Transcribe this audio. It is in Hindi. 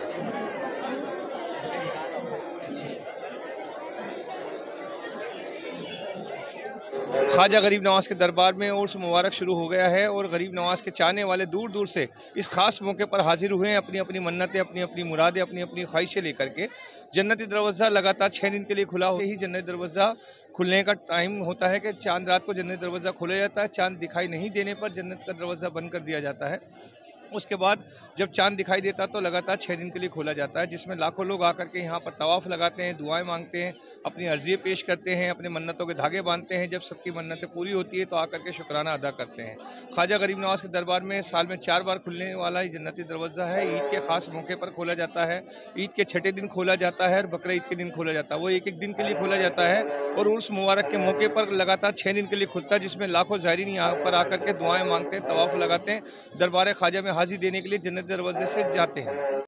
ख्वाजा गरीब नवाज़ के दरबार में उर्स मुबारक शुरू हो गया है और गरीब नवाज़ के चाहने वाले दूर दूर से इस खास मौके पर हाजिर हुए हैं, अपनी अपनी मन्नतें, अपनी अपनी मुरादें, अपनी अपनी ख्वाहिशें लेकर के। जन्नती दरवाज़ा लगातार 6 दिन के लिए खुला हो ही जन्नती दरवाज़ा खुलने का टाइम होता है कि चांद रात को जन्नती दरवाज़ा खोला जाता है। चांद दिखाई नहीं देने पर जन्नत का दरवाज़ा बंद कर दिया जाता है। उसके बाद जब चांद दिखाई देता तो लगातार 6 दिन के लिए खोला जाता है, जिसमें लाखों लोग आकर के यहाँ पर तवाफ़ लगाते हैं, दुआएं मांगते हैं, अपनी अर्जियाँ पेश करते हैं, अपने मन्नतों के धागे बांधते हैं। जब सबकी मन्नतें पूरी होती है तो आकर के शुक्राना अदा करते हैं। ख्वाजा गरीब नवाज़ के दरबार में साल में 4 बार खुलने वाला ये जन्नती दरवाज़ा है। ईद के ख़ास मौके पर खोला जाता है, ईद के छठे दिन खोला जाता है और बकरा ईद के दिन खोला जाता है। वो एक एक दिन के लिए खोला जाता है और उर्स मुबारक के मौके पर लगातार 6 दिन के लिए खुलता है, जिसमें लाखों ज़ायरीन यहाँ पर आकर के दुआएं मांगते हैं, तवाफ़ लगाते हैं, दरबार ख्वाजा में हाज़िरी देने के लिए जन्नती दरवाजे से जाते हैं।